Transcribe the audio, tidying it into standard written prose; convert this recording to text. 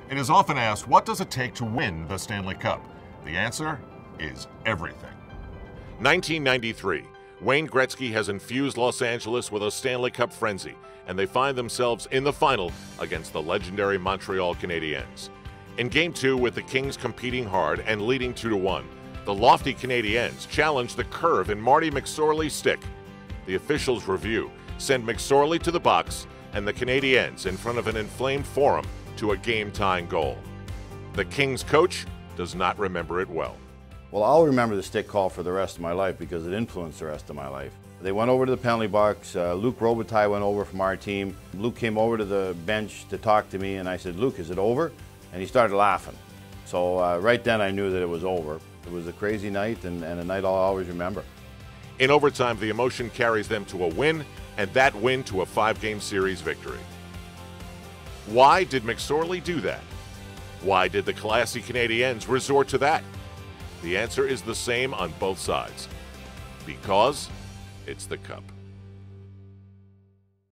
It is often asked, what does it take to win the Stanley Cup? The answer is everything. 1993. Wayne Gretzky has infused Los Angeles with a Stanley Cup frenzy, and they find themselves in the final against the legendary Montreal Canadiens. In Game 2, with the Kings competing hard and leading 2-1, the lofty Canadiens challenge the curve in Marty McSorley's stick. The officials review, send McSorley to the box, and the Canadiens in front of an inflamed forum to a game-tying goal. The Kings coach does not remember it well. Well, I'll remember the stick call for the rest of my life because it influenced the rest of my life. They went over to the penalty box. Luc Robitaille went over from our team. Luc came over to the bench to talk to me, and I said, "Luc, is it over?" And he started laughing. So right then I knew that it was over. It was a crazy night and a night I'll always remember. In overtime, the emotion carries them to a win, and that win to a 5-game series victory. Why did McSorley do that? Why did the classy Canadiens resort to that? The answer is the same on both sides. Because it's the Cup.